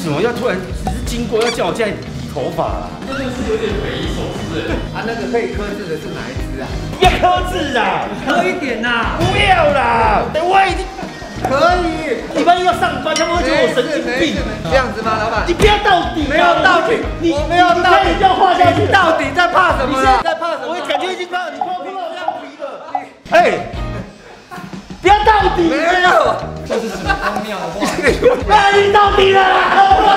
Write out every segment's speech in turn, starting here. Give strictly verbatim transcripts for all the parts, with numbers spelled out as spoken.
什么要突然只是经过要叫我这样理头发啊？ 真的是有点匪夷所思哎。 啊，那个可以克制的是哪一只啊？ 不要克制啊， 喝一点呐！ 不要啦，我已经可以。 礼拜一要上班，他们会觉得我神经病。 这样子吗，老板？ 你不要到底， 没有到底， 你我没有到底， 要画下去， 到底在怕什么了？ 在怕什么？我感觉已经快，你快碰到这样皮了。哎，不要到底， 没有， 这是什么荒谬的话？ 哎，你到底了啦！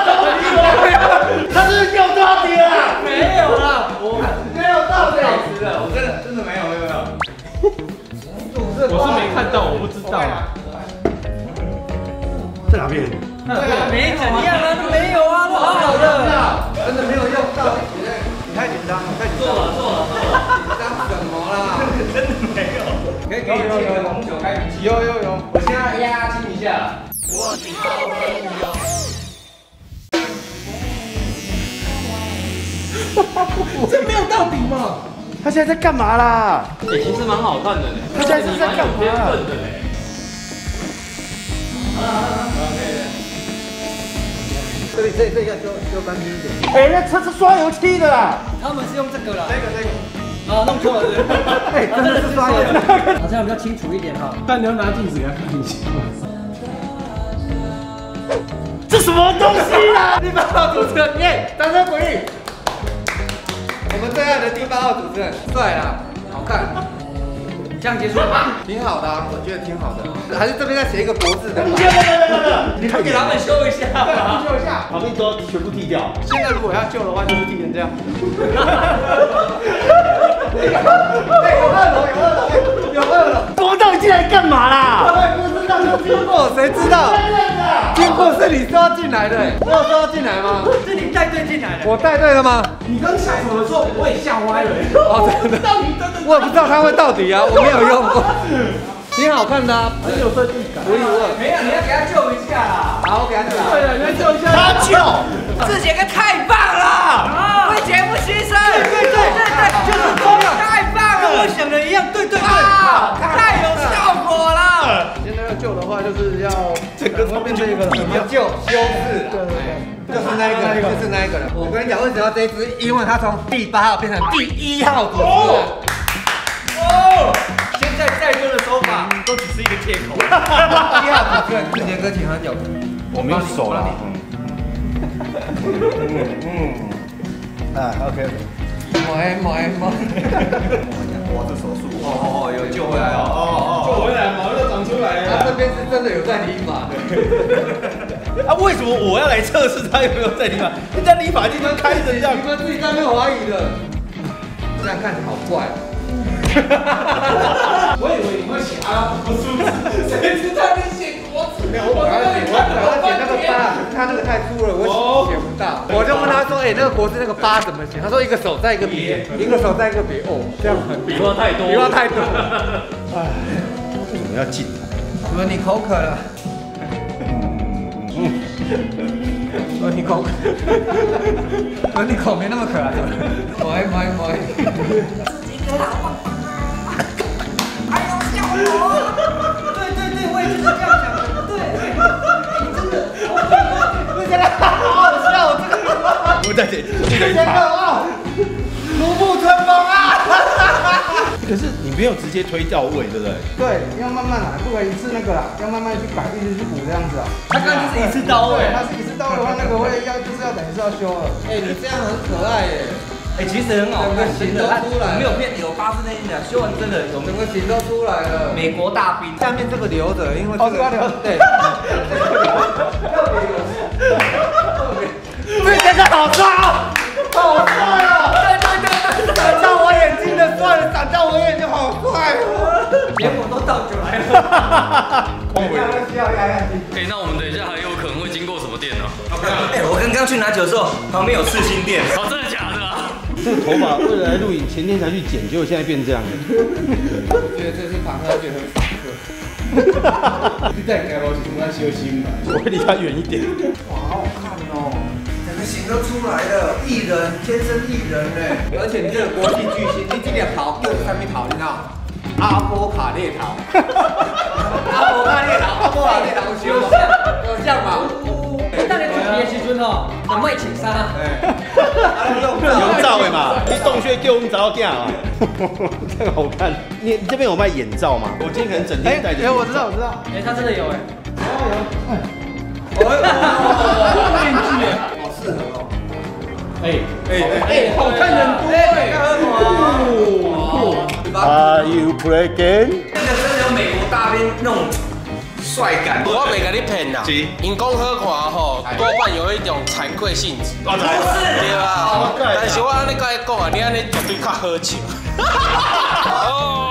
他是给我到底了？ 没有啦，我没有到底。 是的，我真的真的没有没有没有。 我是没看到，我不知道。 在哪边？ 对啊， 没怎样啊，都没有啊，都好好的。 真的没有用到。你太紧张了，太紧张了， 错了错了， 紧张什么啦？ 真的没有。可以可以借个红酒开瓶器。 有有有， 我现在压轻一下。 这没有到底嘛？ 他现在在干嘛啦？ 哎，其实蛮好看的呢。 他现在是在干嘛？ 天分的嘞。 这里这里这里要修修干净一点。 哎，那车是刷油漆的啦。 他们是用这个啦。 这个这个。 啊，弄错了。 哎，真的是刷油漆。 好像比较清楚一点哈。 但你要拿镜子给他看一下。 这什么东西啦？ 第八号主持人，耶！掌声鼓励。我们最爱的第八号主持人，帅啦，好看。 这样结束了吗？ 挺好的、啊，我觉得挺好的。还是这边再写一个国字的。 别别别别别！你给他们修一下吧。 修一下， 旁边都全部剃掉。 现在如果要救的话，就是剃成这样。哎，有二楼，有二楼，有二楼。 我们到底进来干嘛啦？ 不知道，经过谁知道？经过是你说要进来的，我有说要进来吗？ 是你带队进来的。 我带队了吗？ 你刚想什么的时候，我也吓歪了。 哦，真的。 到底真的？ 我也不知道他会到底啊，我没有用过。挺好看的啊， 很有设计感。 独一无二。 没有，你要给他救一下啦。 好，我给他救。 对了，你要救一下。 他救。 志杰哥太棒了，为节目牺牲。对对对对对，就是这样，太棒了，跟我想的一样。对对对，太有效果了。 现在要救的话，就是要整个变成一个什么救修饰，对对对，就是那一个，就是那一个了。我跟你讲，为什么要这一支？因为他从第八号变成第一号主持人。 哦，现在再多的说法都只是一个借口。 第一号主持人，志杰哥，请他脚。 我没有手了。嗯嗯。啊 ，OK OK。 买买买。 哇，这手术。 哦哦，有救回来哦。 哦哦。 救回来，毛又长出来了。 他这边是真的有在理发。 啊，为什么我要来测试他有没有在理发？人家理发店都开着这样。 你们自己在那边怀疑的。这样看着好怪。 我以为你会写阿拉伯数字，谁知道你写国字？ 没有，我本来写，我本来写那个八，他那个太粗了，我写不到。我就问他说，哎，那个国字那个八怎么写？他说一个手在一个笔，一个手在一个笔。哦，这样很笔画太多， 笔画太多。 哎，为什么要进来？ 什么？你口渴了？嗯。说你口渴。说你口没那么渴啊？喂喂喂。 还有效果。对对对，我也是这样想的。对，真的， 我觉得好好笑，这个。 我再剪， 这个哇，如沐春风啊！ 可是你没有直接推到位，对不对？ 对，要慢慢来，不可以一次那个啦，要慢慢去改，一直去补这样子啊。 他刚刚就是一次到位， 他是一次到位的话，那个会要就是要等于是要修了。 哎，你这样很可爱耶。 哎，其实很好看， 整个形都出来了， 没有骗你，有发自内心的，修完真的有整个形都出来了。 美国大兵， 下面这个留着，因为这个留对，特别有特别，这真的好帅哦，好帅哦！对对对对，闪到我眼睛的帅了，闪到我眼睛好帅哦， 连我都倒酒来了。 需要压压惊。 哎，那我们等一下还有可能会经过什么店呢？ 哎，我刚刚去拿酒的时候，旁边有四星店。 哦，真的假的啊？ 这个头发为了来录影，前天才去剪，结果现在变这样了。 我觉得这是庞克，觉得很法克。 你再改我是要修心嘛？ 我会离他远一点。 哇，好好看哦，整个形都出来了，艺人，天生艺人呢。而且你这个国际巨星，你今年跑又上面跑，你知道？阿波卡列桃，阿波卡列桃，阿波卡列桃，有像有像吗？ 那你毕业时阵吼，就卖穿衫。 有罩的嘛，你洞穴给我们找到店啊，这个好看。你你这边有卖眼罩吗？我今天可能整天戴着。 哎，我知道，我知道。 哎，他真的有哎。 哦，面具哎，好适合哦。哎哎哎，好看很多哎。 Are you play game？ 这个真的有美国大片那种帅感。 我没跟你骗啦，因讲好看吼，多半有一种惭愧性质， 不是， 对吧？但是我安尼甲你讲啊，你安尼绝对较好笑。哦，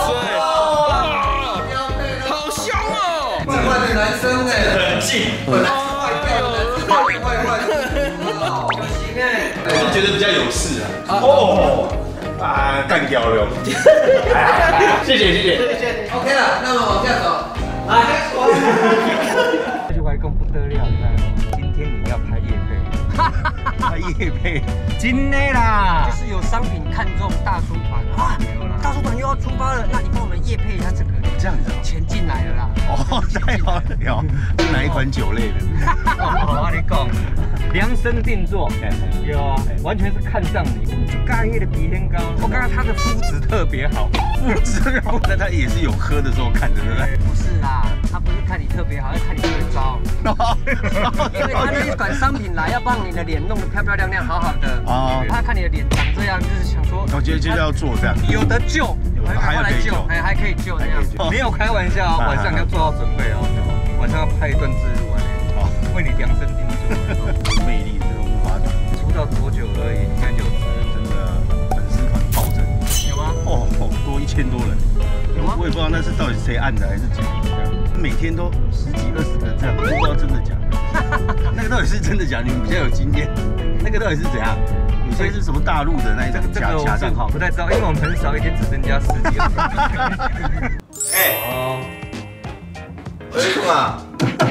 好凶哦！ 坏坏的男生哎，很近，本来坏掉的，坏坏坏，有型哎， 我是觉得比较有事啊。哦。啊，干掉了！谢谢谢谢谢谢。 OK 了，那么往下走。来， 这句话更不得了，你看，今天你要拍业配，拍业配，真的啦， 就是有商品看中大叔团啊，大叔团又要出发了，那你帮我们业配一下这个， 这样子啊， 钱进来了啦。 哦，太好了，是哪一款酒类的？ 我跟你讲，量身定做，有啊，完全是看上你，就盖业的鼻天膏，我刚刚他的肤质特别好，肤质好， 那他也是有喝的时候看的，对不对？ 不是啦，他不是看你特别好，是看你特别糟。因为他那一款商品来，要帮你的脸弄得漂漂亮亮、好好的。哦。他看你的脸长这样，就是想说， 我觉得就是要做这样， 有得救， 还要可以救， 还还可以救那样。 没有开玩笑，晚上要做好准备哦，晚上要拍一段自录啊，好，为你量身定做。 魅力真的无法挡。 出道多久而已，现在就真的粉丝团暴增。 有吗？ 哦，多一千多人。有吗？我也不知道那是到底是谁按的还是假的。每天都十几二十个这样，不知道真的假的。那个到底是真的假的？你们比较有经验。那个到底是怎样？有些是什么大陆的那一种假假账号？ 不太知道，因为我们很少，一天只增加十几二十。 哎，哦，我在干嘛？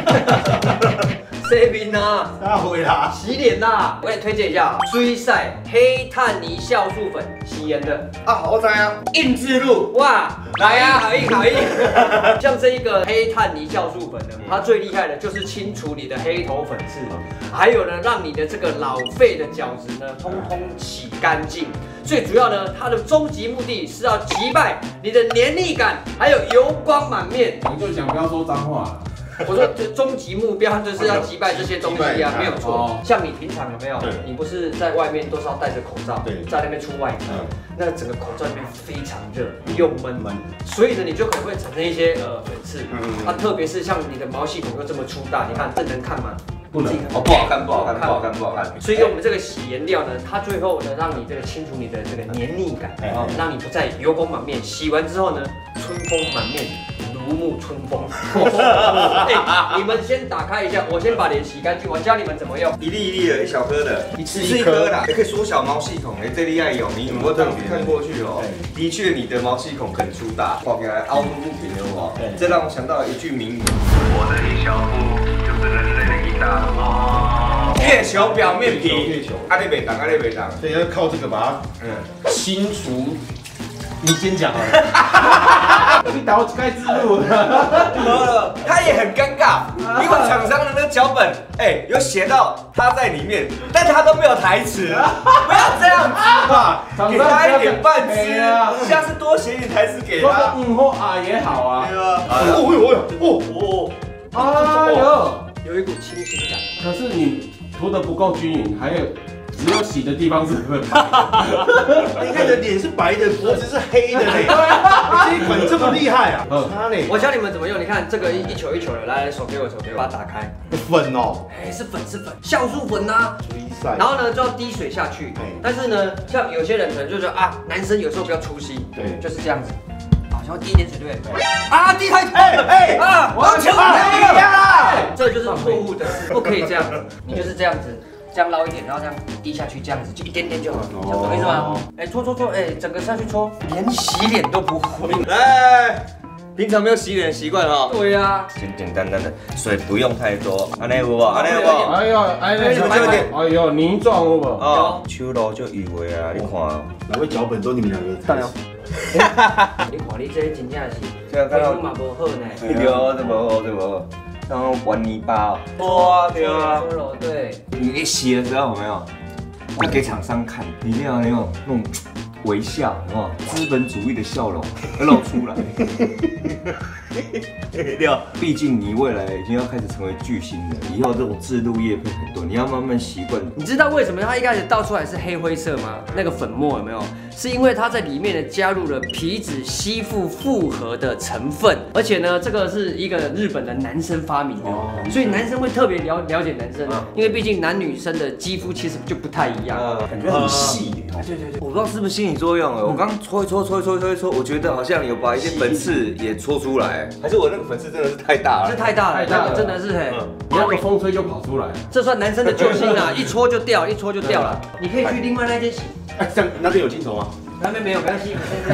这边啊， 大回啦， 洗脸啦，我给你推荐一下追晒黑炭泥酵素粉洗颜的啊，我知啊， 印制露，哇，来啊，好硬好硬。像这一个黑炭泥酵素粉呢，它最厉害的就是清除你的黑头粉刺，还有呢，让你的这个老废的角质呢，通通洗干净。最主要呢，它的终极目的是要击败你的黏腻感，还有油光满面。 你就讲不要说脏话。 我说，这终极目标就是要击败这些东西啊，没有错。像你平常有没有？你不是在外面都是要戴着口罩，在那边出外景，那整个口罩里面非常热又闷闷，所以呢，你就可能会产生一些呃粉刺。啊，特别是像你的毛细孔又这么粗大，你看这能看吗？ 不能，哦，不好看，不好看，不好看，不好看。 所以我们这个洗颜料呢，它最后呢，让你这个清除你的这个黏腻感，哦，让你不再油光满面。洗完之后呢，春风满面。如沐春风。哎，你们先打开一下，我先把脸洗干净，我教你们怎么用。 一粒一粒的，一小颗的，一次一颗啦，也可以缩小毛细孔。哎，这厉害有，你有没有特别看过去哦？的确，你的毛凹孔很粗大，画起来凹凸不平的话，这让我想到一句名言：我的一小步就是人类的一大步。月球表面皮，阿里北当，阿里北当， 所以要靠这个把它嗯清除。你先讲好了。你打我开自录了。他也很尴尬，因为厂商的那个脚本，哎，有写到他在里面，但他都没有台词。不要这样子嘛，给他一点半支，下次多写一点台词给他。 嗯或啊也好啊。 对吧？ 哦哟哦哦， 哎呦， 有一股清新感。 可是你涂的不够均匀，还有。只有洗的地方是很白的。你看你的脸是白的，脖子是黑的嘞。这一款这么厉害啊！它嘞， 我教你们怎么用。你看这个一球一球的，来手给我，手给我，把它打开。 粉哦， 哎，是粉是粉，酵素粉呐。然后呢就要滴水下去。但是呢，像有些人可能就觉得啊，男生有时候比较粗心，对，就是这样子。好，然后滴一点水对不对？啊，滴太多了，哎啊，完全不一样。这就是错误的事，不可以这样子。你就是这样子。这样捞一点，然后这样滴下去，这样子就一点点就好，这样懂意思吗？哎，搓搓搓，哎，整个下去搓，连洗脸都不会。 来，平常没有洗脸的习惯哈。 对呀， 简简单单的，水不用太多。安尼有无？安尼有无？ 哎呦，哎呦，哎呦，泥状有无？ 哦，手路就油的啊，你看。 哪位脚本都你们两个当然。你看你这真正是， 这样看到嘛无好呢。 对，这无好，这无好。 然后玩泥巴，哇，对啊， 搓揉，对。 你一洗的时候有没有？要给厂商看，你一定要那种那种微笑，有没有？资本主义的笑容要露出来。对啊，毕竟你未来已经要开始成为巨星了，以后这种制度业配很多，你要慢慢习惯。 你知道为什么它一开始倒出来是黑灰色吗？那个粉末有没有？是因为它在里面呢加入了皮脂吸附复合的成分，而且呢，这个是一个日本的男生发明的，哦、所以男生会特别了了解男生，嗯、因为毕竟男女生的肌肤其实就不太一样， 呃、感觉很细。 嗯、对对对， 我不知道是不是心理作用哎，我刚搓一搓搓一搓搓一搓，我觉得好像有把一些粉刺也搓出来，还是我那个粉刺真的是太大了， 是太大了，那个真的是嘿， 你那个风吹就跑出来， 这算男生的救星啊，一搓就掉，一搓就掉了。你可以去另外那间洗。 哎，这样那边有镜头吗？ 那边没有，没关系。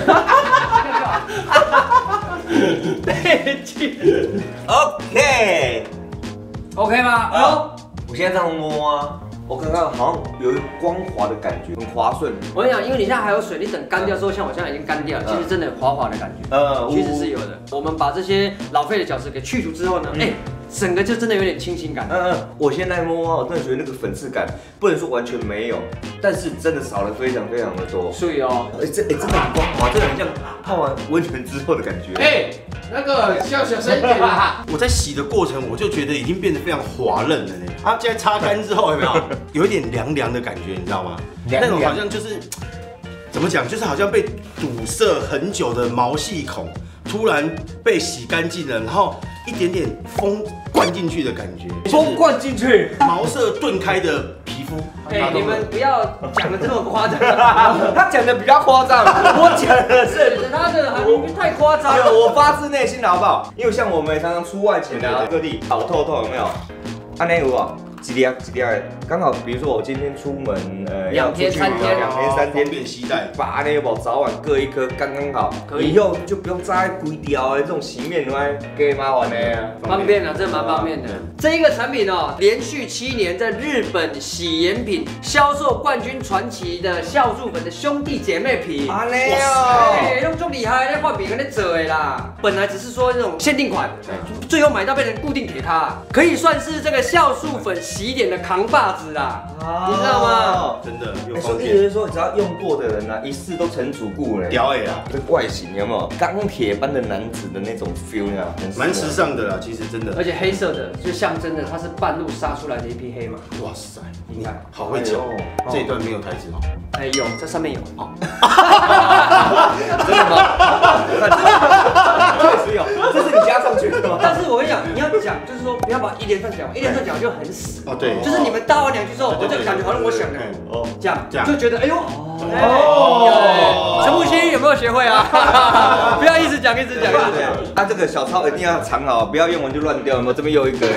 OK OK 吗？哦， 我现在这样摸啊。我刚刚好像有一个光滑的感觉，很滑顺。 我跟你讲，因为你现在还有水，你等干掉之后，像我现在已经干掉了，其实真的有滑滑的感觉。呃，其实是有的。我们把这些老废的角质给去除之后呢，哎，整个就真的有点清新感。嗯嗯， 我现在摸啊，我真的觉得那个粉刺感不能说完全没有，但是真的少了非常非常的多。 所以哦， 哎这哎真的很光滑，真的很像泡完温泉之后的感觉。 哎，那个笑小声一点啦。 我在洗的过程，我就觉得已经变得非常滑嫩了呢。它现在擦干之后有没有有一点凉凉的感觉，你知道吗？那种好像就是怎么讲，就是好像被堵塞很久的毛细孔，突然被洗干净了，然后一点点风灌进去的感觉。 风灌进去， 毛色顿开的皮肤。 哎，你们不要讲的这么夸张，他讲的比较夸张，我讲的是他的太夸张了。 我发自内心的好不好？因为像我们常常出外景啊，各地跑透透有没有？安内有啊，几粒几粒，刚好比如说我今天出门，呃， 两天三天， 两天三天便携带， 把安内有早晚各一颗，刚刚好，以后就不用扎规条的这种洗面奶，给麻烦的啊， 方便啊，这蛮方便的。这一个产品哦，连续七年在日本洗颜品销售冠军传奇的酵素粉的兄弟姐妹品， 安内哦， 哎，用这么厉害，那换饼跟那折的啦。本来只是说那种限定款，最后买到变成固定铁卡，可以算是这个酵素粉洗脸的扛把子啦，你知道吗？ 真的，有方便。意思是说，只要用过的人呢，一试都成主顾嘞。 屌哎啊！ 这外形有没有钢铁般的男子的那种 feel 呀？ 蛮时尚的啦，其实真的。 而且黑色的就象征着它是半路杀出来的一匹黑马。 哇塞，你看，好会讲。这一段没有台词哦。 哎，有，这上面有。哦。 真的吗？确实有，这是你加上去的吗？ 但是我跟你讲，你要讲就是说，不要把一连串讲完，一连串讲就很死。 哦，对。 就是你们搭完两句之后，我就感觉好像我想的，哦，这样这样就觉得哎呦，哦，陈木星有没有学会啊？不要一直讲一直讲一直讲。 他这个小抄一定要藏好，不要用完就乱掉，有没有？这边又一个。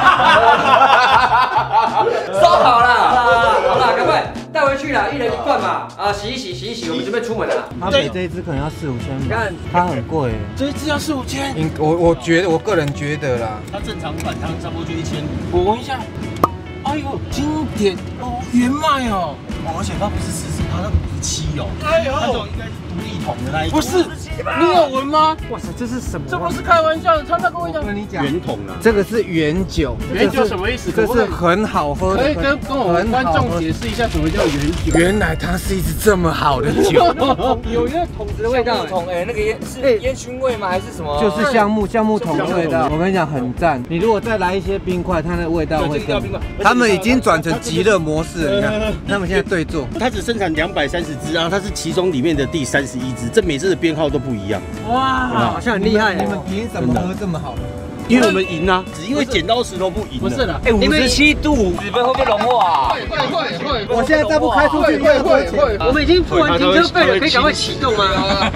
收好了，好了，赶快带回去啦，一人一罐嘛，啊，洗一洗，洗一洗，我们准备出门了。 他买这一支可能要四五千，你看它很贵， 这一支要四五千。 我我觉得我个人觉得啦， 它正常版它差不多就一千。我闻一下，哎呦，经典哦，原卖哦，而且它不是十四，它是五十七哦。哎呦，那种应该是独立桶的那一种。不是。你有闻吗？ 哇塞，这是什么？ 这不是开玩笑的，他那跟我讲。 跟你讲， 圆桶啊， 这个是原酒。 原酒什么意思？ 这是很好喝的。 可以跟跟我们观众解释一下什么叫原酒？ 原来它是一支这么好的酒， 有那个桶子的味道。 桶哎，那个烟是烟熏味吗？还是什么？ 就是橡木橡木桶的味道。我跟你讲，很赞。你如果再来一些冰块，它的味道会更。他们已经转成极热模式了，你看，他们现在对坐。 它只生产两百三十支，然后它是其中里面的第三十一支，这每支的编号都不一样。 哇，好像很厉害。你们凭什么喝这么好的？ 因为我们赢啊，只因为剪刀石头布赢。 不是的， 哎，五十七度， 纸杯会不会融化？ 会会会会。 我现在再不开出去，会会会。 我们已经付完停车费了，可以赶快启动吗？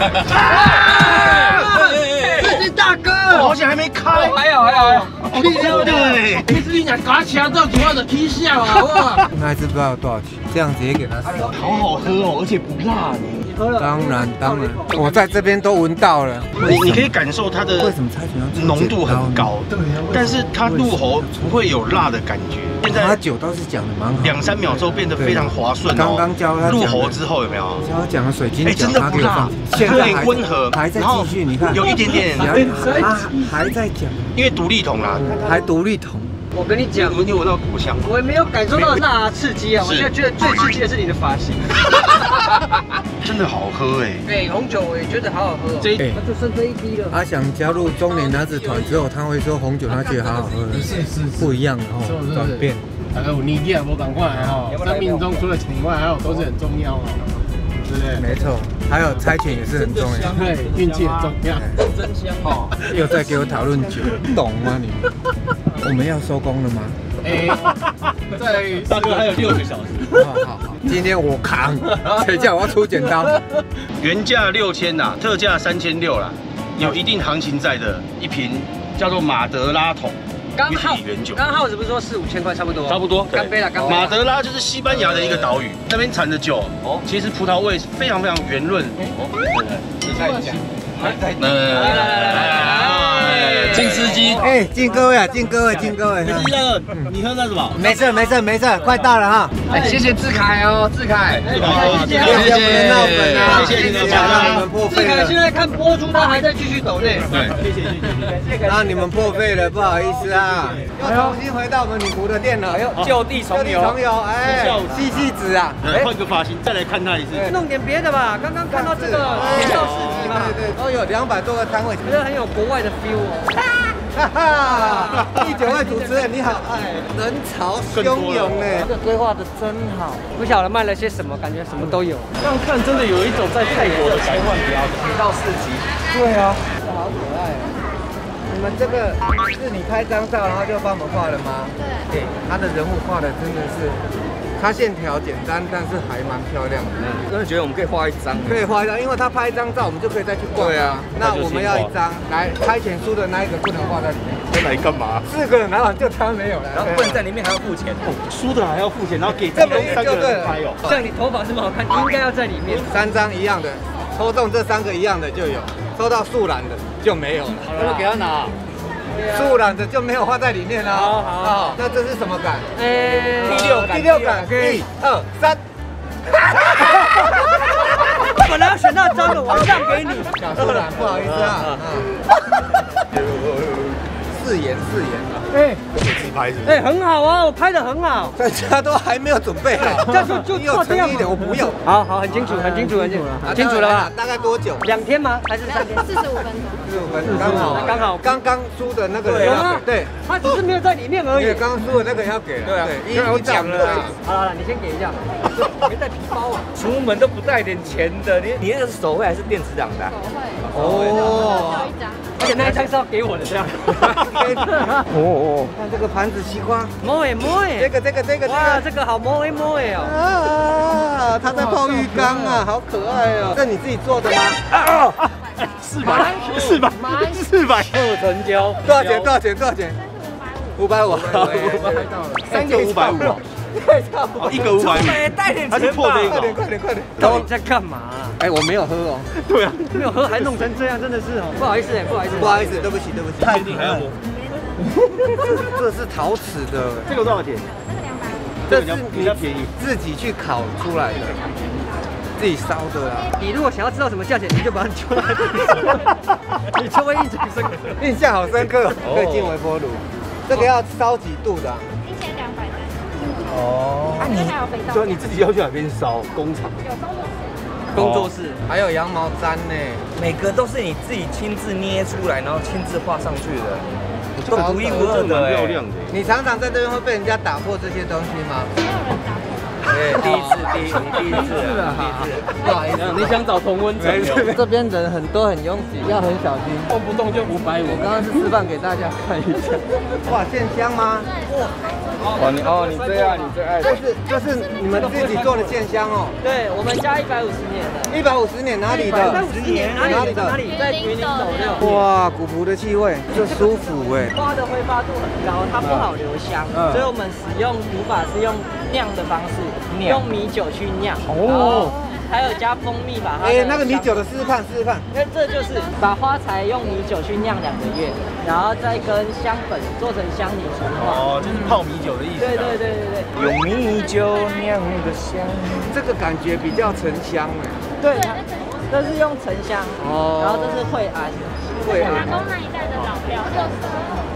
司机大哥， 好险还没开。 还好还好还好。 对对， 你自己讲嘎掐到几万的 T 下啊，好不好？ 那一支不知道有多少钱，这样直接给他。 好好喝哦，而且不辣呢。 当然当然，我在这边都闻到了。 你你可以感受它的为什么猜拳浓度很高，对，但是它入喉不会有辣的感觉。现在他酒倒是讲的蛮好， 两三秒之后变得非常滑顺哦。 刚刚教他入喉之后有没有？ 教他讲的水晶， 哎，真的不辣， 现在温和， 还在继续，你看有一点点， 还还在讲， 因为独立桶啊， 还独立桶。 我跟你讲， 闻闻到果香， 我也没有感受到辣刺激啊！我现在觉得最刺激的是你的发型。 真的好喝哎！ 对，红酒我也觉得好好喝哦。这那就剩这一滴了。 阿翔加入中年男子团之后，他会说红酒他觉得好好喝， 是是不一样哦，转变。 还有你也不赶快哈，生命中除了钱以外，还有都是很重要哦，对不对？ 没错，还有猜拳也是很重要， 对，运气很重要， 真香哦！ 又在给我讨论酒，懂吗你？我们要收工了吗？ 哎，在大哥还有六个小时。 好好好，今天我扛，谁叫我要出剪刀？ 原价六千呐，特价三千六啦，有一定行情在的一瓶叫做马德拉桶。 刚好原酒， 刚好是不是说四五千块差不多？ 差不多， 干杯了，干杯！ 马德拉就是西班牙的一个岛屿，那边产的酒，哦，其实葡萄味非常非常圆润。哦，对，你看一下，来来来来来，进司机， 哎，敬各位啊，敬各位，敬各位。 司机大哥，你喝那什么？ 没事没事没事，快到了哈。 哎，谢谢志凯哦，志凯， 志凯， 谢谢我们的闹粉啊， 谢谢你们让你们破费了。 志凯现在看播出，他还在继续抖内。 对，谢谢谢谢。 让你们破费了，不好意思啊。又重新回到我们女仆的店了，哎呦， 就地重游， 重游，哎，细细子啊， 换个发型再来看他一次。 弄点别的吧，刚刚看到这个铁道市集嘛， 对对，都有两百多个摊位， 觉得很有国外的 feel 哦。 哈哈，第九位主持人你好，哎，人潮汹涌呢， 这个规划的真好，不晓得卖了些什么，感觉什么都有。 这样看真的有一种在泰国的奇幻表演。铁道市集， 对啊，这好可爱。你们这个是你拍张照，然后就帮我们画了吗？对，他的人物画的真的是，他线条简单，但是还蛮漂亮的。 嗯，真的觉得我们可以画一张， 可以画一张，因为他拍一张照，我们就可以再去逛。对啊，那我们要一张，来拍钱输的那一个不能画在里面。 来干嘛？ 四个人来玩就他没有了， 然后不能在里面还要付钱。 哦，输的还要付钱，然后给这么三个人拍哦。 像你头发这么好看，应该要在里面。 三张一样的，抽中这三个一样的就有，抽到素蓝的就没有了。 好了，给他拿。 素染的就没有画在里面啦。 好好好， 那这是什么感？ 哎， 第六感，第六感，一、二、三。 本来要选那张的，我让给你。 小素染，不好意思啊。四言四言啊。 哎， 自拍是？ 哎，很好啊，我拍的很好。 大家都还没有准备好， 这样就就有诚意一点，我不要。 好好，很清楚，很清楚，很清楚，清楚了吧？ 大概多久？ 两天吗？还是三天？ 四十五分钟。 四十五分钟，刚好， 刚好。 刚刚输的那个人要给，对， 他只是没有在里面而已。 刚刚输的那个人要给，对啊，因为我讲了。 好了，你先给一下。没带皮包啊？ 出门都不带点钱的，你你那个是手绘还是电子档的？ 手绘。 哦。 有一张。 而且那一张是要给我的，这样。 哦哦，看这个盘子西瓜， 摸诶摸诶， 这个这个这个， 哇，这个好摸诶摸诶哦。 啊，他在泡浴缸啊，好可爱哦。这你自己做的吗？啊， 四百，四百，四百， 二成交。 多少钱？多少钱？多少钱？五百五，五百， 三个五百五。哦，一个五百五， 带点钱吧， 快点快点快点！ 到底在干嘛？ 哎，我没有喝哦。 对啊， 没有喝还弄成这样，真的是哦，不好意思哎，不好意思， 不好意思，对不起对不起。 确定还要摸？ 这是陶瓷的， 这个多少钱？ 这是你自己去烤出来的，自己烧的啦。 你如果想要知道什么价钱，你就把它揪来这里，你就会印象深刻， 印象好深刻，可以进微波炉。这个要烧几度的？ 一千两百三。 哦， 啊你还有肥皂？ 所以你自己要去哪边烧？工厂？ 有工作室。 工作室还有羊毛毡呢， 每个都是你自己亲自捏出来，然后亲自画上去的，这独一无二的， 漂亮的。 你常常在这边会被人家打破这些东西吗？ 没有人打。 对，第一次，第一，你第一次啊，第一次。 不好意思， 你想找同温层？ 这边人很多，很拥挤，要很小心， 动不动就五百五。 我刚刚是示范给大家看一下。哇，线香吗？ 哇，你哦，你最爱，你最爱。 这是这是你们自己做的线香哦。 对，我们家一百五十年的。 一百五十年哪里的？ 一百五十年哪里的？哪里？在云林斗六。 哇，古朴的气味，就舒服哎。 花的挥发度很高，它不好留香，所以我们使用煮法是用酿的方式，用米酒去酿。哦。还有加蜂蜜把它。哎， 那个米酒的示范示范。 因为这就是把花材用米酒去酿两个月，然后再跟香粉做成香泥纯化。 哦，就是泡米酒的意思。 对对对对对。 用米酒酿的香， 这个感觉比较沉香哎。 对，这是用沉香，哦，然后这是惠安。 惠安。阿公那一代的老料，六十。 惠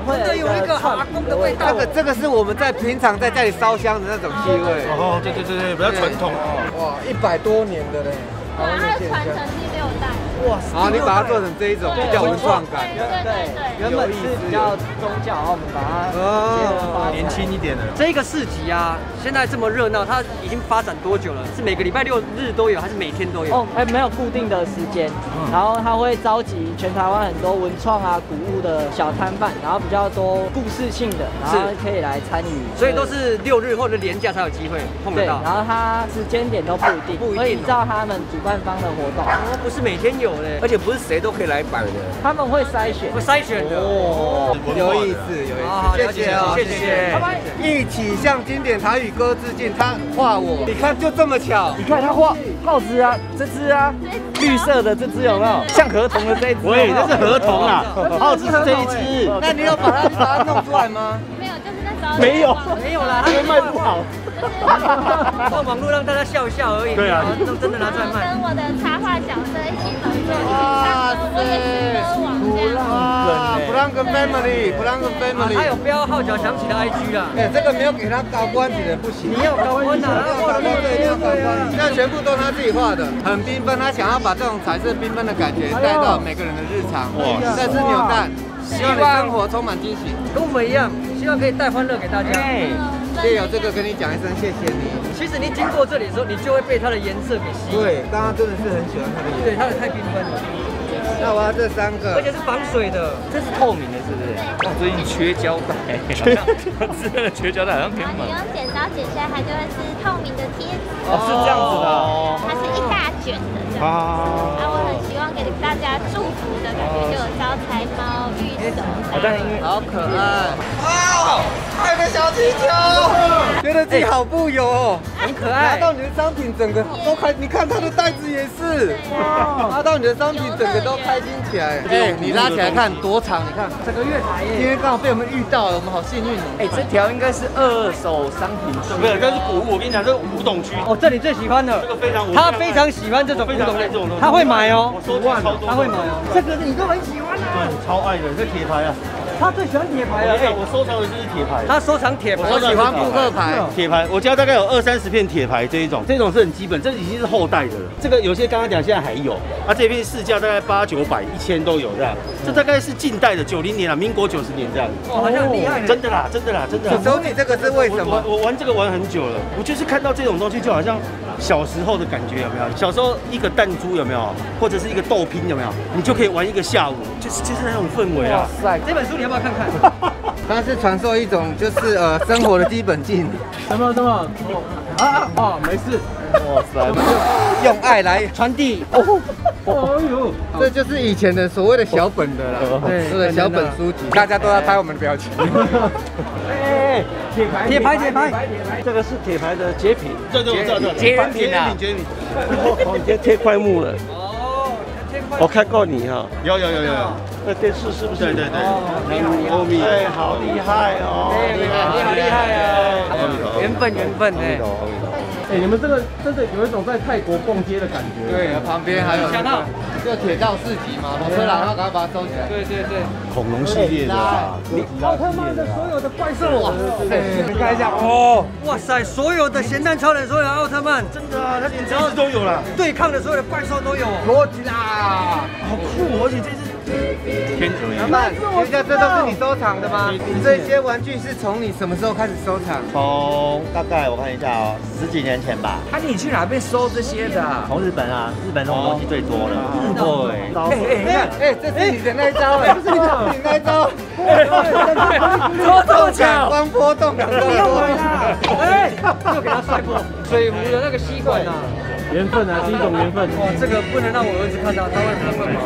会真的有一个阿公的味道。 这个这个是我们在平常在家里烧香的那种气味。 哦，对对对对，比较传统。 哇，一百多年的嘞。 对，它是传承第六代。 哇，然后你把它做成这一种比较文创感的。 对对对， 原本是比较宗教，然后我们把它哦年轻一点的。 这个市集啊，现在这么热闹，它已经发展多久了？是每个礼拜六日都有，还是每天都有？ 哦，哎，没有固定的时间，然后它会召集全台湾很多文创啊、古物的小摊贩，然后比较多故事性的，然后可以来参与。 所以都是六日或者连假才有机会碰得对， 到。 然后它时间点都不一定， 不一定哦会依照他们主办方的活动， 哦，不是每天有嘞，而且不是谁都可以来摆的， 他们会筛选， 会筛选的。 哦，有意思，有意好好思，谢谢哦， 谢谢，拜拜。 一起向经典台语歌致敬，他画我，你看就这么巧， 你看他画耗子啊，这只啊，绿色的这只有没有？像河童的这一只， 喂，那是河童啊，耗子是这一只。 那你有把它把它弄出来吗？ 没有，就是那时候没有， 没有啦，他们卖不好，放网络让大家笑一笑而已。对啊，都真的拿出来卖。 跟我的插画角色一起合作，一起唱歌，我也是歌王这样。 哇，布朗根 family， 布朗根 family， 他有标号角响起的 I G 啦。 哎，这个没有给他高官级的不行， 你要高官啊， 画的对，一定要高官。那全部都他自己画的，很缤纷，他想要把这种彩色缤纷的感觉带到每个人的日常。哇，再吃扭蛋，希望你生活充满惊喜。 跟我们一样，希望可以带欢乐给大家。 借由这个跟你讲一声谢谢你。 其实你经过这里的时候，你就会被它的颜色给吸引。 对，刚刚真的是很喜欢它的颜色。 对，它的太缤纷了。 那我要这三个， 而且是防水的， 这是透明的，是不是？我最近缺胶带，缺，真的缺胶带，好像可以买。 你用剪刀剪下来，它就会是透明的贴纸。 哦，是这样子的哦。 它是一大卷的这样。啊。啊，我很希望给大家祝福的感觉，就有招财猫、玉手。 哦，但是因为好可爱。哇，爱的小气球，觉得自己好富有哦， 很可爱。 拿到你的商品，整个都开，你看它的袋子也是。哇，拿到你的商品，整个都开心起来。哎，你拉起来看多长？你看整个月台耶。 今天刚好被我们遇到了，我们好幸运哦。 哎，这条应该是二手商品， 没有，这是古物。我跟你讲，这是古董区。 哦，这里最喜欢的， 这个非常， 他非常喜欢这种古董类，他会买哦， 我收集超多， 他会买哦。这个你都很喜欢啊。 对，超爱的，这铁牌啊。 他最喜欢铁牌了。 哎，我收藏的就是铁牌。 他收藏铁牌， 我喜欢扑克牌。 铁牌，我家大概有二三十片铁牌这一种，这种是很基本，这已经是后代的了。这个有些刚刚讲现在还有，啊，这片市价大概八九百、一千都有这样。这大概是近代的九零年啊，民国九十年这样。 哇，好像很厉害。 真的啦，真的啦，真的。 收你这个是为什么？ 我我玩这个玩很久了，我就是看到这种东西，就好像小时候的感觉，有没有？小时候一个弹珠有没有？或者是一个豆拼有没有？你就可以玩一个下午，就是就是那种氛围啊。 哇塞， 这本书你要不要看看？ 它是传授一种就是呃生活的基本技能。 什么什么？啊啊，没事。 哇塞，用爱来传递。哦， 哦呦， 这就是以前的所谓的小本的啦，对，小本书籍，大家都要拍我们的表情。 哎，铁牌， 铁牌，铁牌， 这个是铁牌的截品， 这这这这截人品啊， 截人品。 哦，你今天贴快木了。 哦， 我看过你哈。 有有有有有。 那电视是不是？ 对对对。 阿弥，哎，好厉害哦！ 哎，你好厉害啊！缘分缘分哎。 哎，你们这个真的有一种在泰国逛街的感觉。 对，旁边还有想到这个铁道市集嘛，火车来，然后赶快把它收起来。 对对对， 恐龙系列的啊， 奥特曼的所有的怪兽，哇， 你看一下哦， 哇塞，所有的咸蛋超人，所有的奥特曼， 真的啊，它连这只都有了， 对抗的所有的怪兽都有。 罗吉拉， 好酷，而且这只天鹅老板，等一下，这都是你收藏的吗？你这些玩具是从你什么时候开始收藏？ 从大概我看一下哦，十几年前吧。 啊，你去哪边收这些的？ 从日本啊，日本这种东西最多了。对。 哎哎哎，这是你的那一招哎，这是你那一招。 怎么这么巧？ 光波动感， 你又买了？哎，又给他摔破水壶的那个吸管呐。 缘分啊，是一种缘分。 哇，这个不能让我儿子看到，他会他会跑。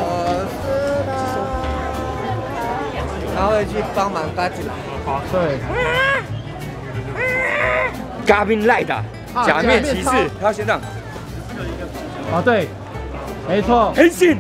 他会去帮忙搭起来。 对。 Gavin Light 假面骑士，他先让。 啊，对，没错。 黑信。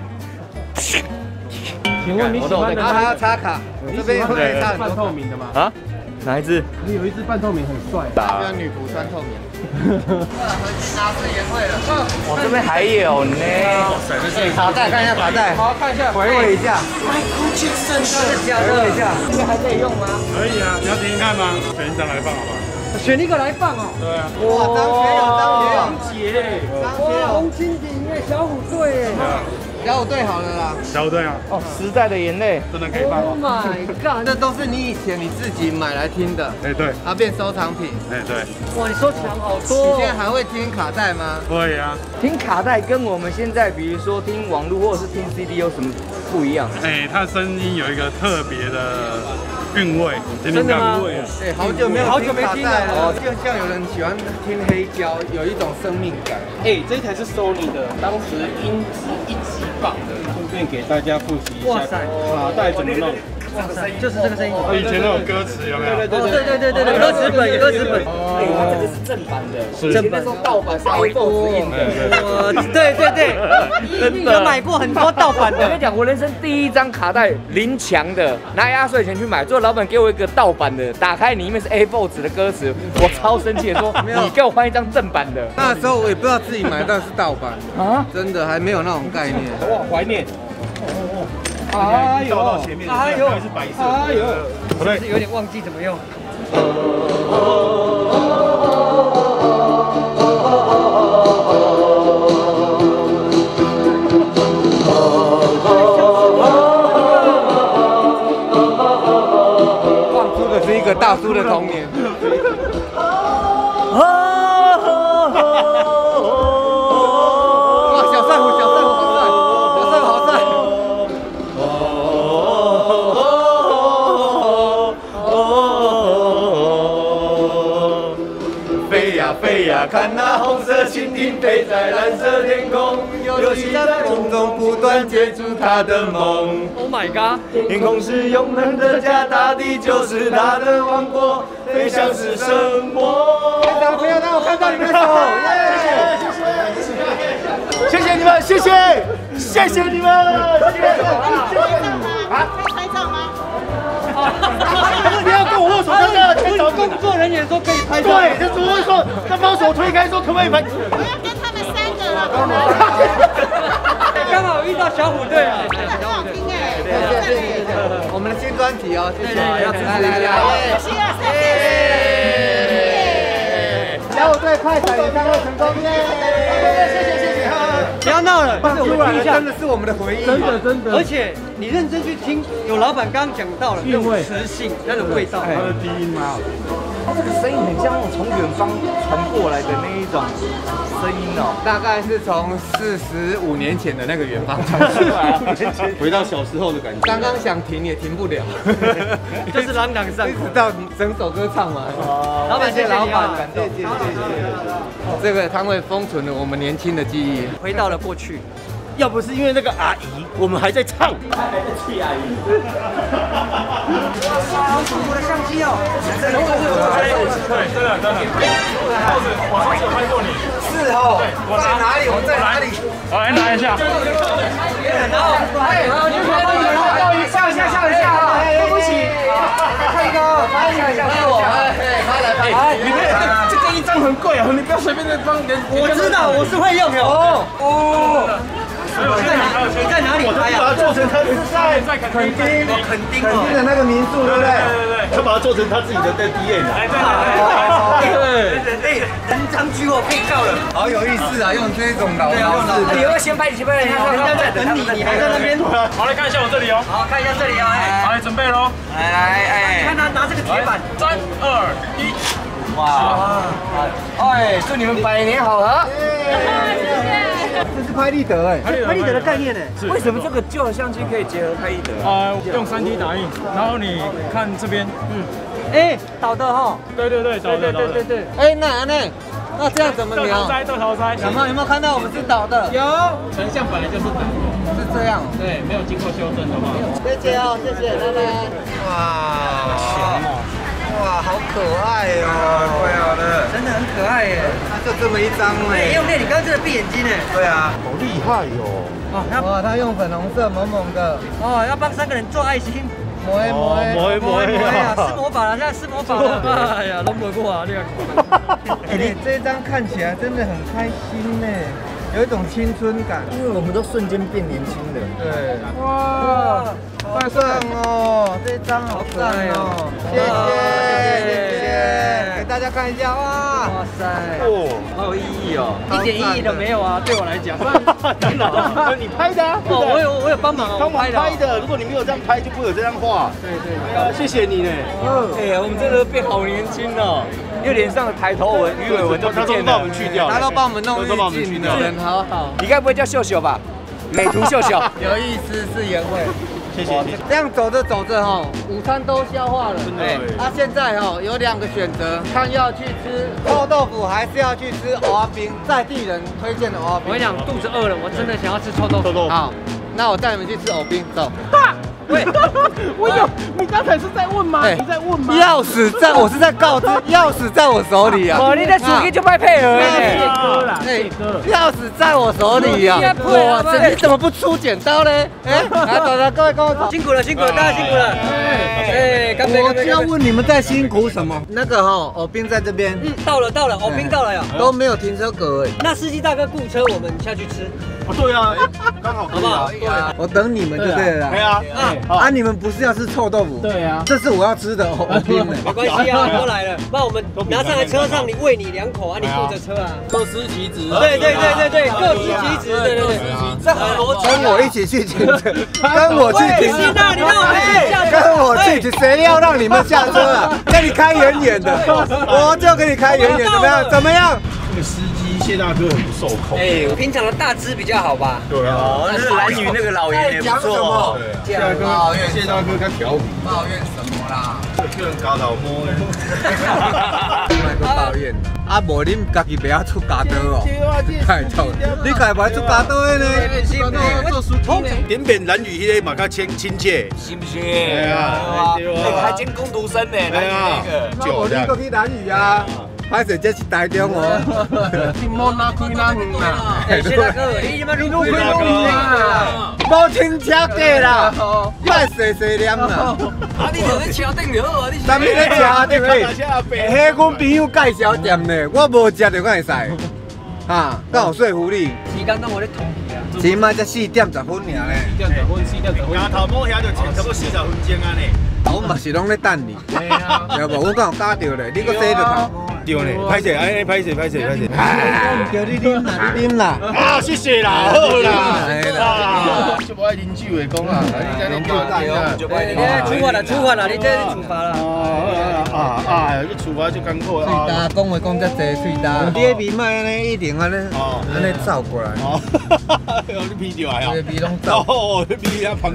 请问你喜欢的？ 他还要插卡，这边会半透明的吗？ 啊？ 哪一只？ 你有一只半透明很帅， 打叫女仆穿透明。哇，合金拿是也会了。 我这边还有呢。 卡带，看一下卡带。好，看一下，回味一下。 Michael Jackson 的假的， 一下，这个还可以用吗？ 可以啊，你要听听看吗？选一张来放好不好？ 选一个来放哦。 对啊。 哇，张学友，张学友， 姐， 张学友，红蜻蜓耶，小虎队耶。小虎队好了啦。 小虎队啊。 哦，时代的眼泪， 真的可以放。 Oh my god， 这都是你以前你自己买来听的。 哎，对。 它变收藏品。 哎，对。 哇，你收藏好多。你现在还会听卡带吗？ 会啊。 听卡带跟我们现在，比如说听网络或者是听 C D 有什么不一样？ 哎，它声音有一个特别的韵味， 真的吗？对，好久没有好久没听了。哦，就像有人喜欢听黑胶，有一种生命感。 哎，这一台是 Sony 的，当时音质一级棒的，顺便给大家复习一下卡带怎么弄。 哇塞，就是这个声音。 以前那种歌词有没有？ 对对对对对对对，歌词本歌词本。 哎，它这个是正版的， 是正版。盗版是 iPhone 印的。 我对对对，真的有买过很多盗版的。 我跟你讲，我人生第一张卡带林强的，拿压岁钱去买，最后老板给我一个盗版的，打开里面是 A 四 纸的歌词，我超生气的说，你给我换一张正版的。 那时候我也不知道自己买的是盗版啊，真的还没有那种概念。 哇，怀念。 哎呦，到前面，哎呦，是白色， 哎呦， 不对， 是有点忘记怎么用。放出的是一个大叔的童年。哇，小帅虎，小帅虎好帅，小帅虎好帅。飞呀飞呀，看那红色蜻蜓飞在蓝色天空，游戏在空中不断接住他的梦。Oh my god！ 天空是永恒的家，大地就是他的王国，飞翔是神魔。队长朋友，让我看到你们的手，耶！谢谢，谢谢你们，谢谢，谢谢你们，谢谢，谢谢。啊？可以拍照吗？你要跟我握手，真的，跟找工作人员说可以拍照。对，就只会说，他把手推开说可不可以拍？我要跟他们三个了。刚好遇到小虎队啊，很好听哎。谢谢谢谢，我们的新专辑哦，谢谢，要支持一下，谢谢谢谢。小虎队快闪演唱会成功耶！谢谢谢谢。不要闹了，放出来了，真的是我们的回忆，真的真的。而且你认真去听，有老板刚刚讲到了，那种磁性，那种味道，它的低音蛮好。它这个声音很像那种从远方传过来的那一种声音哦，大概是从四十五年前的那个远方传出来， 回到小时候的感觉。 刚刚想停也停不了，就是朗朗上口，一直到整首歌唱完。老板，谢谢老板，感动，谢谢谢谢。这个摊位封存了我们年轻的记忆，回到了过去。 要不是因为那个阿姨，我们还在唱。 还在气阿姨。好舒服的相机哦！对，真的真的。我上次有拍过你。是哦。在哪里？我在哪里？ 好，来拿一下。 然后，哎，好，你拍到你了，笑一笑一下，笑一下啊！对不起，泰哥，拍一下，拍我，哎，拍来拍。哎，你看这个一张很贵啊，你不要随便再装。我知道，我是会用的。哦哦。在哪？你在哪里拍呀？把它做成他在在垦丁，垦丁垦丁的那个民宿，对不对？对对对。 他把它做成他自己的 D N 的。 哎，对对对。人赃俱获，被告了。好有意思啊，用这种老方式。你要不要先拍？你先拍，人家在等你，你还在那边。 好，来看一下我这里哦。 好，看一下这里哦。哎， 好，来准备喽。 来来哎，看他拿这个铁板。 三二一。 哇！哎，祝你们百年好合。谢谢。这是拍立得哎，拍立得的概念哎，为什么这个旧相机可以结合拍立得？ 呃，用三 D 打印，然后你看这边， 嗯，哎，导的哈， 对对对，导的， 对对对对，哎，那那那这样怎么描？ 豆桃栽，豆桃栽， 有没有有没有看到我们是导的？有， 成像本来就是导的， 是这样， 对，没有经过修正的话。 谢谢哦，谢谢，拜拜。哇，强哦。哇，好可爱哦！怪好的，真的很可爱耶。他就这么一张哎，用那，你刚刚真的闭眼睛哎。对啊， 好厉害哟！ 哦，哇，他用粉红色萌萌的。哦，要帮三个人做爱心。 磨一磨一磨一磨一啊！施魔法了，现在施魔法了！哎呀，拢不过啊，这个。 哎，你这张看起来真的很开心呢，有一种青春感，因为我们都瞬间变年轻了。对，哇，好赞哦，这张好赞哦，谢谢谢谢，给大家看一下，哇，哇塞， 哦，好有意义哦， 一点意义都没有啊，对我来讲。 真的，你拍的啊？ 哦，我有我有帮忙， 帮忙拍的。如果你没有这样拍，就不会有这张画。 对对， 谢谢你呢。 嗯，哎，我们真的变好年轻哦。因为脸上的抬头纹、鱼尾纹都不见了， 他都帮我们去掉， 他都帮我们弄滤镜，人好好。 你该不会叫秀秀吧？美图秀秀， 有意思是颜慧。 谢谢你。 这样走着走着哈，午餐都消化了。 对。 啊，现在哈有两个选择，看要去吃臭豆腐，还是要去吃蚵仔冰，在地人推荐的蚵仔冰。 我跟你讲，肚子饿了，我真的想要吃臭豆腐。 好，那我带你们去吃藕冰，走。 喂，我有，你刚才是在问吗？你在问吗？ 钥匙在，我是在告知，钥匙在我手里啊。 哦，你的手机就卖配合谢哥啦，谢哥， 钥匙在我手里啊。哇塞，你怎么不出剪刀呢？哎，来，走了，各位跟我走。 辛苦了，辛苦了，大家辛苦了。哎，干杯！ 我就要问你们在辛苦什么？那个哈，藕冰在这边。 嗯，到了，到了，藕冰到了呀， 都没有停车格哎。 那司机大哥雇车，我们下去吃。 哦，对啊，刚好， 好不好？ 我等你们就对了。 对啊， 啊，你们不是要吃臭豆腐？ 对啊， 这是我要吃的藕冰呢。 没关系啊，都来了，那我们拿上来车上，你喂你两口啊，你负责车啊， 各司其职。 对对对对对，各司其职，对对对。 这很逻辑。跟我一起去停车，跟我去停车。 那你让我们一起下车。 跟我去停，谁要让你们下车啊？给你开远远的，我就给你开远远，怎么样？怎么样？ 这个司机谢大哥很不受控。 哎，平常的大只比较好吧？ 对啊， 哦，那个蓝屿那个老爷也不错。 谢大哥，谢大哥他调皮。 抱怨什么啦？ 叫人搞老摸的。 莫抱怨。啊，无恁家己不要出家刀哦。太臭，你家不爱出家刀的呢？ 点扁蓝屿迄个嘛较亲亲切， 是不是？ 对啊， 还兼工读生呢，蓝屿那个。 我你过去蓝屿啊。拍摄这是台中哦， 你莫拿开哪远啦？ 哎，谢大哥，你他妈路开哪远啊？ 无停车价啦，卖细细念啦。 啊，你就咧车顶就好啊，你。 咱们咧车顶诶，迄阮朋友介绍店呢，我无食就敢会使。啊，敢有说服你？ 时间都我咧通去啊。 起码才四点十分尔咧。 四点十分，四点十分。牙头摸遐就前差不多四十分钟啊呢。 我嘛是拢咧等你。对啊。对无？我敢有加着咧，你搁洗着头。 对呢，歹势，哎，歹势，歹势，歹势。 叫你啉啦，你啉啦。 啊，谢谢啦，好啦。啊，就不爱啉酒的讲啊，你在那叫大哦。 你处罚了，处罚了，你这是处罚了。 啊啊啊！你处罚就艰苦啊。 喙大讲话讲遮济，喙大。你的鼻麦安尼一定安尼，安尼走过来。 哦，哈哈，你鼻掉啊？ 你鼻拢走。 哦，你鼻啊胖。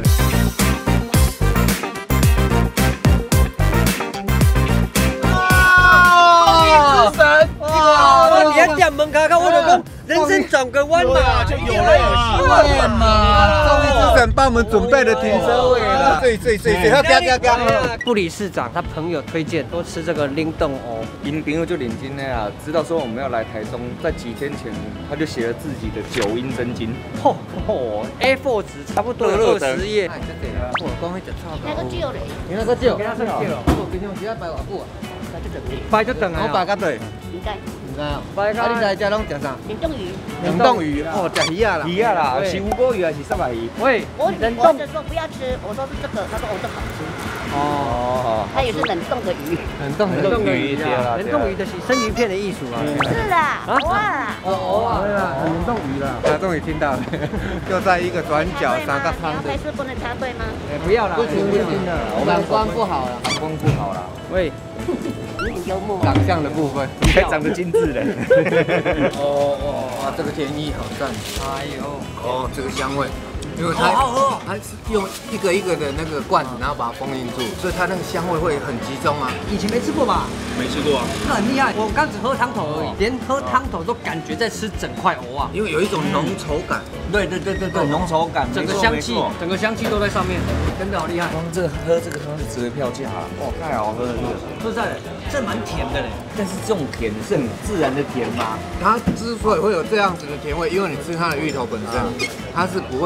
神哇！你还点门卡卡，我就讲人生转个弯嘛， 就有了嘛。终于之神帮我们准备了停车位了。对对对对，要加加加。 副理事长他朋友推荐多吃这个冷冻藕， 因朋友就领金的啊，知道说我们要来台中，在几天前他就写了自己的九阴真经。 嚯嚯 ，A 四 纸差不多二十页。 我讲迄只臭那个酒嘞？ 你那个酒？ 给他吃酒。 我平常时要摆偌久啊？ 摆就等啊。 我摆到对。 应该。 唔知啊。摆到。啊，你在遮拢食啥？ 冷冻鱼。 冷冻鱼，哦，食鱼啊啦。 鱼啊啦，是乌龟鱼还是沙白鱼？ 喂， 我我就说不要吃，我说是这个，他说我这好吃。哦。它也是冷冻的鱼。 冷冻冷冻鱼对啦。冷冻鱼的是生鱼片的艺术啊。 是啦，偶尔。 哦，偶尔啦，冷冻鱼啦。他终于听到了，就在一个转角三个汤的。 还是不能插队吗？ 哎，不要啦， 不行不行的，感官不好了， 感官不好了。 喂。 你很幽默。 长相的部分， 你还长得精致嘞。 哦哦，哇，这个天意好赞。哎呦，哦，这个香味。因为它它是用一个一个的那个罐子，然后把它封印住，所以它那个香味会很集中啊。 以前没吃过吧？ 没吃过啊。 这很厉害，我刚只喝汤头而已，连喝汤头都感觉在吃整块藕啊， 因为有一种浓稠感。 对对对对对， 浓稠感， 整个香气，整个香气都在上面，真的好厉害。 光这个喝这个汤是值回票价啊！哇，太好喝了这个。 说实在的，这蛮甜的嘞。 但是这种甜是很自然的甜吗？ 它之所以会有这样子的甜味，因为你吃它的芋头本身，它是不会有甜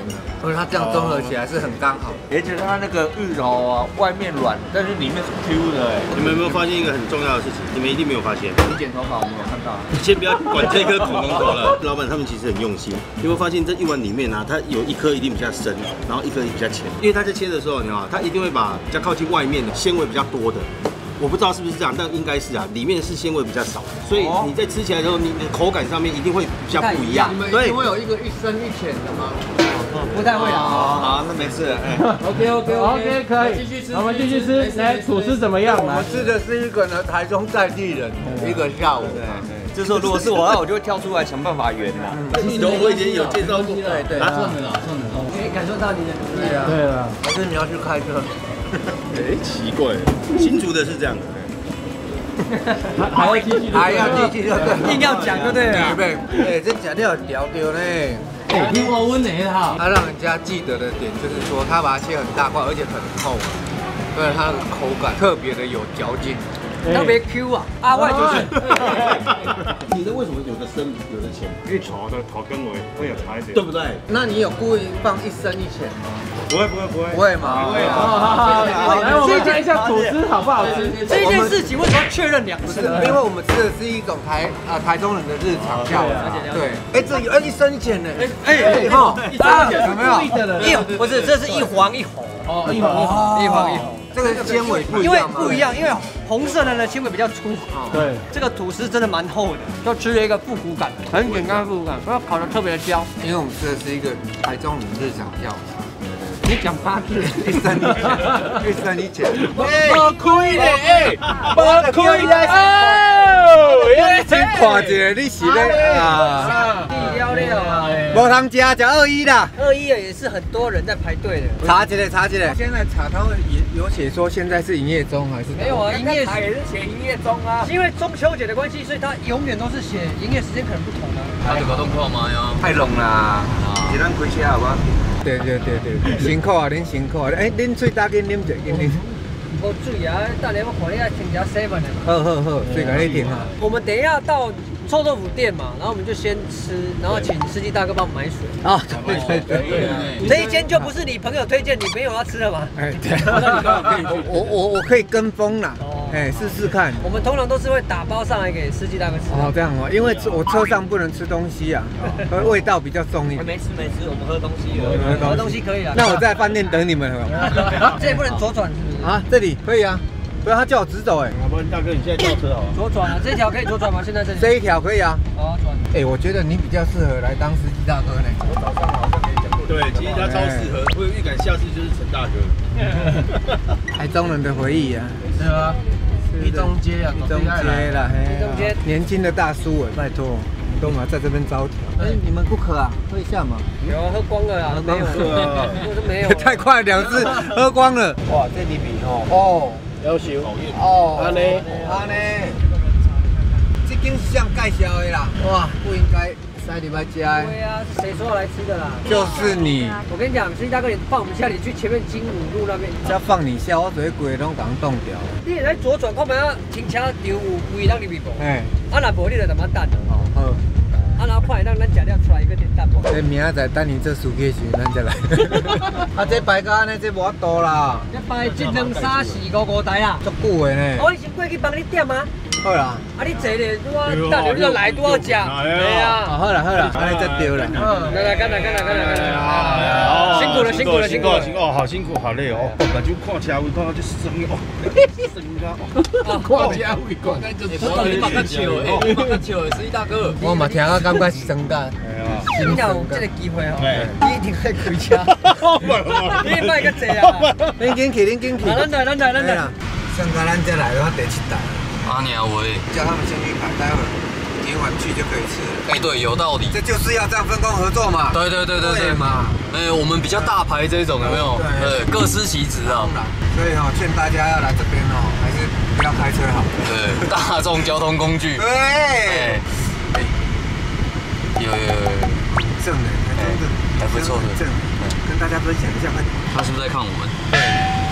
所以它这样综合起来是很刚好。 而且它那个芋头啊，外面软，但是里面是 Q 的哎。 你们有没有发现一个很重要的事情？你们一定没有发现。 你剪头发我没有看到。 你先不要管这颗土龙头了，老板他们其实很用心。你会发现这一碗里面呢、啊，它有一颗一定比较深，然后一颗比较浅，因为他在切的时候，你知道吗？他一定会把比较靠近外面的纤维比较多的。我不知道是不是这样，但应该是啊，里面是纤维比较少，所以你在吃起来的时候，你的口感上面一定会比较不一样。 你们一定会有一个一深一浅的吗？ 不太会啊。 好，那没事。哎 OK OK OK 可以，继续吃，我们继续吃。来，吐司怎么样？ 我们吃的是一个呢台中在地人一个下午。 这时候如果是我，那我就会跳出来想办法圆啦。 芋头我以前有介绍过， 对对， 算了啦，算了啦。 可以感受到你的努力啊。 对了， 还是你要去开车？ 哎，奇怪，新竹的是这样的。 还要继续， 还要继续， 硬要讲就对了。 对，哎，这假料调掉呢。 哎，听我问你哈， 它让人家记得的点就是说，它把它切很大块，而且很厚，所以它的口感特别的有嚼劲。 特别 Q 啊！啊，外就是。 你的为什么有的深有的浅？ 因为炒的炒根尾会有差一点， 对不对？ 那你有故意放一深一浅吗？ 不会不会不会不会吗？ 不会啊！ 来，我们看一下吐司好不好吃。 这件事情为什么要确认两次？ 因为我们吃的是一种台啊台中人的日常下午茶。对，哎，这有哎一深一浅呢。哎哎哈，有没有？ 一不是，这是一黄一红。 哦，一黄一红， 一黄一红。 这个纤维不一因为样吗？ 不一样，因为红色的呢纤维比较粗。 对， 这个吐司真的蛮厚的，就吃了一个复古感，很简单的复古感，然后烤的特别的焦。 因为我们吃的是一个台中人日常下午茶。 你讲八字， 一深一浅，一深一浅。 不亏的哎，不亏的哦！先看一下你是咧啊， 地了了啊， 无通吃吃二一啦。 二一也是很多人在排队的。 查一下，查一下。现在查他会有有写说现在是营业中还是？ 没有啊，营业也是写营业中啊。 因为中秋节的关系，所以它永远都是写营业时间可能不同啊。 他这个动作嘛呀， 太浓啦，一咱开车好不好？ 对对对对，辛苦啊，恁辛苦啊！哎，恁水打紧啉者，紧啉。 无水啊，等下我看你要停下 seven 的。 好好好，水给你停啊。 我们等一下到臭豆腐店嘛，然后我们就先吃，然后请司机大哥帮我们买水。 啊，对对对。 这一间就不是你朋友推荐，你朋友要吃的吗？ 哎，对。我我我可以跟风啦。哎，试试看。 我们通常都是会打包上来给司机大哥吃。 哦，这样哦，因为我车上不能吃东西啊，味道比较重一点。 没吃没吃，我们喝东西了。喝东西可以啊。 那我在饭店等你们了。 这也不能左转是不是？ 啊，这里可以啊。不然他叫我直走哎。 要不然大哥你现在倒车好了。 左转啊，这条可以左转吗？现在这里。 这一条可以啊。 好，转。 哎，我觉得你比较适合来当司机大哥呢。 我早上好像可以讲过。对，其实他超适合，我有预感下次就是陈大哥。 台中人的回忆啊。 对啊。一中街啊， 一中街啦， 一中街， 年轻的大叔哎，拜托，都嘛在这边招条。哎，你们不渴啊？喝一下嘛。 有喝光了啊，没有，我都没有。 太快，两次喝光了。哇，这里比哦。哦， 要求。 哦，安尼，安尼。这间是这样介绍的啦。哇，不应该塞礼拜家。 对啊，谁说要来吃的啦？ 就是你。 我跟你讲，司机大哥，你放我们下，你去前面金武路那边。 只要放你下，我只会规拢把冻掉。 你来左转，看要停车场有位让你入无？ 哎。 啊，若无你就他妈等。 哦。好。 啊，然后看让咱食了出来一个点蛋。 这明仔载等你做司机时，咱再来。啊，这排甲安尼，这无法度啦。 这排一两三四五五台啦。 足久的呢。 我先过去帮你点啊。 好啦。 啊，你坐咧，我等你就来多少食？对啊。 好啦好啦，安尼才对啦。 嗯，来来，干来干来干来干来。辛苦了辛苦了辛苦了辛苦哦，好辛苦好累哦。目睭看车位看到这酸哦，酸啊！ 看车位看到就酸。你把它笑诶，你把它笑诶，司机大哥。 我嘛听啊，感觉是酸的。 你若有这个机会哦，你一定会开车。你卖个济啊！ 恁紧去，恁紧去。 咱来咱来咱来。 上个咱再来的话，第七台。 阿娘喂， 叫他们先去排，待会儿点完去就可以吃了。 哎，对，有道理。 这就是要这样分工合作嘛。 对对对对对嘛。哎，我们比较大牌这种有没有？对，各司其职啊。 所以哦，劝大家要来这边哦，还是不要开车好。 对，大众交通工具。 对。 有有有。 正的，还不错的，正，跟大家分享一下。 他是不是在看我们？对。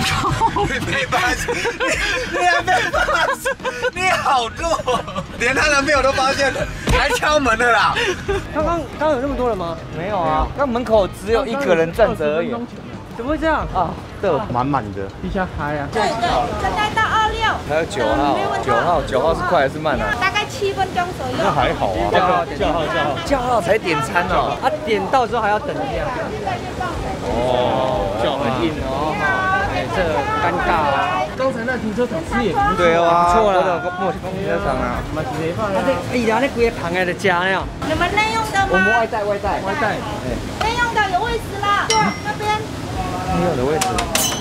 被发现，你还被发现，你好弱，连她男朋友都发现了，还敲门了啦。 刚刚刚刚有那么多人吗？ 没有啊，那门口只有一个人站着而已。 怎么会这样啊？ 这满满的， 地下开啊！ 对对，现在到二六。 还有九号，九号，九号是快还是慢啊？ 大概七分钟左右。 那还好啊。 叫号，叫号，叫号， 叫号才点餐哦。 啊，点到之后还要等这样。 哦，叫很硬哦。 哎，这尴尬啊！刚才那停车场吃也不错， 对啊， 不错啦。 我去停车场啊， 嘛是没放啊。哎呀，那几个旁的就加了。 你们内用的吗？ 我们外带，外带， 外带。 内用的有位置啦，对，那边。 内用的位置。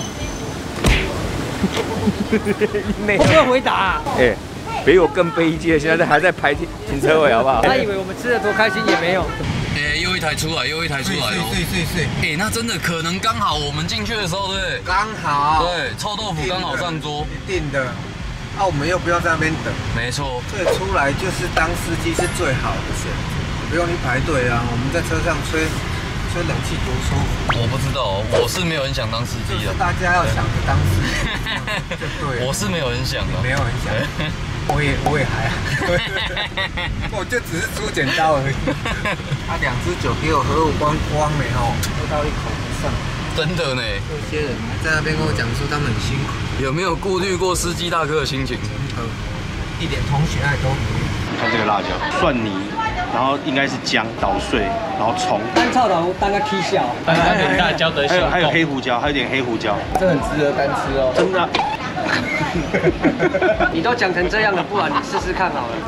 我不会回答。 哎，比我更悲剧，现在还在排停停车位，好不好？ 他以为我们吃的多开心，也没有。 哎，又一台出来，又一台出来哦。 对对对。 哎，那真的可能刚好我们进去的时候，对不对？ 刚好。 对，臭豆腐刚好上桌。 一定的。啊，我们又不要在那边等。 没错。 这出来就是当司机是最好的选择，不用你排队啊，我们在车上吹。吹冷气多舒服！ 我不知道，我是没有很想当司机的。 大家要想着当司机，就对。 我是没有很想的， 没有很想。我也我也还好，我就只是出剪刀而已。他两支酒给我喝光光没哦，喝到一口以上。 真的呢。 有些人在那边跟我讲说他们很辛苦。 有没有顾虑过司机大哥的心情？ 一点同学爱都没有。 看这个辣椒，蒜泥。然后应该是姜捣碎，然后葱， 单臭豆腐当个 K 笑， 还有点辣椒的， 还有还有黑胡椒，还有点黑胡椒， 这很值得单吃哦， 真的。 你都讲成这样了，不然你试试看好了。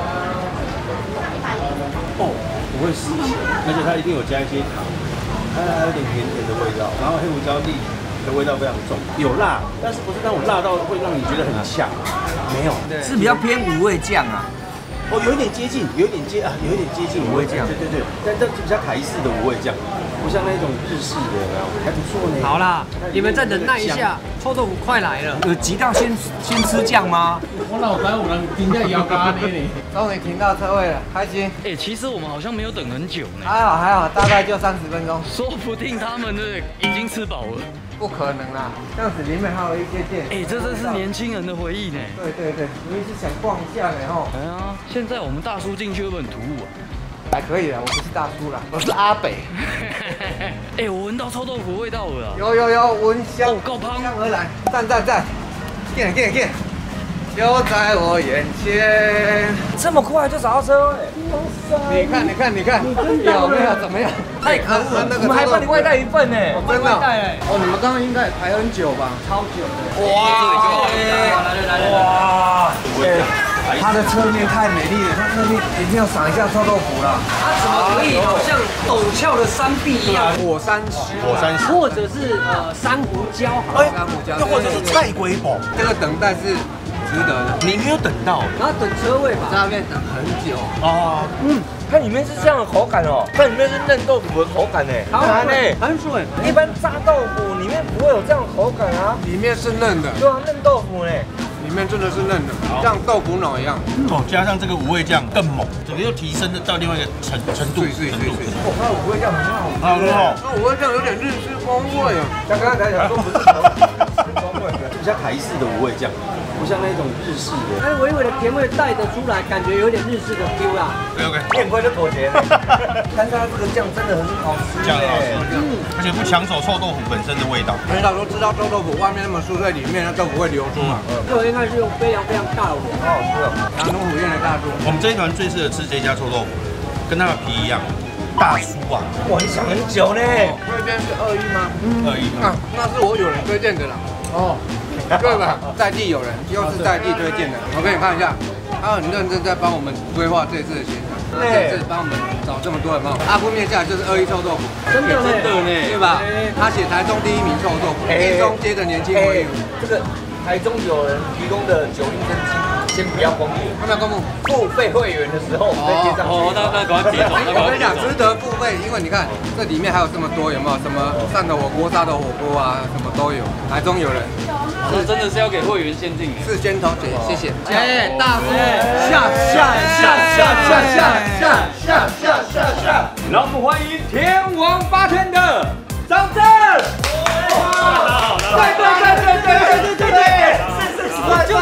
哦，不会失咸，而且它一定有加一些糖，它还有点甜甜的味道，然后黑胡椒粒的味道非常重，有辣，但是不是那种辣到会让你觉得很呛，没有， 是比较偏五味酱啊。 哦，有一点接近，有一点接啊，有一点接近五味酱，对对对，但这比较台式的五味酱，不像那种日式的，有没有？还不错呢。 好啦，你们再忍耐一下，臭豆腐快来了。 有急到先先吃酱吗？ 我老知有人停在摇咖呢。 终于停到车位了，开心。 哎，其实我们好像没有等很久呢。 还好还好，大概就三十分钟。 说不定他们的已经吃饱了。 不可能啦，这样子里面还有一些店。 哎，这真是年轻人的回忆呢。 对对对，我也是想逛一下呢吼。 哎呀，现在我们大叔进去会不会很突兀啊？ 还可以啦，我不是大叔啦，我是阿北。 哎，我闻到臭豆腐味道了。 有有有，闻香。 哦，够香而来，赞赞赞，见见见，就在我眼前。 这么快就找到车位？ 你看你看你看，有没有怎么样？ 太可恶了，我们还帮你外带一份呢， 真的。哦，你们刚刚应该也排很久吧？超久的。 哇！来来来来，哇！ 它的侧面太美丽了，它侧面一定要赏一下臭豆腐啦。 它怎么可以好像陡峭的山壁一样？ 火山石， 火山石， 或者是呃珊瑚礁，好， 珊瑚礁， 又或者是菜龟煲， 这个等待是值得的。 你没有等到， 然后等车位吧， 在那边等很久哦。 嗯，它里面是这样的口感哦，它里面是嫩豆腐的口感呢， 好难呢， 很水。 一般炸豆腐里面不会有这样的口感啊， 里面是嫩的， 对啊，嫩豆腐呢。 里面真的是嫩的，像豆腐脑一样。 哦，加上这个五味酱更猛，整个又提升到另外一个程程度。 对对对对。 哦，它的五味酱很好， 很好。 那五味酱有点日式风味啊。 像刚才讲说不是日式风味，比较台式的五味酱，不像那种日式的。 它微微的甜味带得出来，感觉有点日式的 feel 啦。 OK OK。 面快就妥协了。但是它这个酱真的很好吃， 酱很好吃，而且不抢走臭豆腐本身的味道。 领导说知道臭豆腐外面那么酥脆，里面的豆腐会流出嘛。 这个应该是用非常非常大的火， 好好吃哦。 南通府院的大叔， 我们这一团最适合吃这家臭豆腐，跟它的皮一样。大叔啊， 哇，你想很久呢。 这边是二一吗？ 二一啊，那是我有人推荐的啦。哦，对吧？在地有人，又是在地推荐的。我给你看一下，他很认真在帮我们规划这次的行程，这次帮我们找这么多有没有？阿夫面下来就是二一臭豆腐， 真的真的呢， 对吧？他写台中第一名臭豆腐，一中街的年轻回忆。 这个台中有人提供的九阴真经，先不要公布， 他们要公布付费会员的时候我们再接上去。 哦，那那赶快接走。 我跟你讲，值得付费，因为你看这里面还有这么多，有没有？什么汕头火锅、沙头火锅啊，什么都有。台中有人， 这真的是要给会员限定。 是先头姐，谢谢。哎，大叔， 下下下下下下下下下下下，让我们欢迎天王八天的张震。哇！对对对对。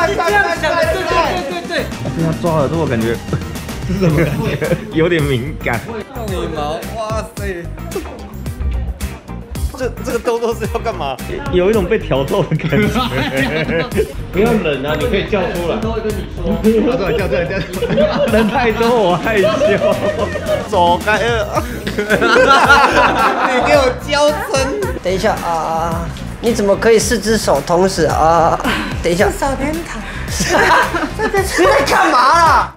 是这样想的，对对对对对。 被他抓耳朵，我感觉是什么感觉？有点敏感。 用羽毛，哇塞！这这个动作是要干嘛？ 有一种被挑逗的感觉。不要冷啊，你可以叫出来。 都会跟你说。 叫出来，叫出来，叫出来。 人太多，我害羞。 走开了。你给我娇嗔。 等一下啊！你怎么可以四只手同时啊？等一下。 手点头。 你在干嘛啦？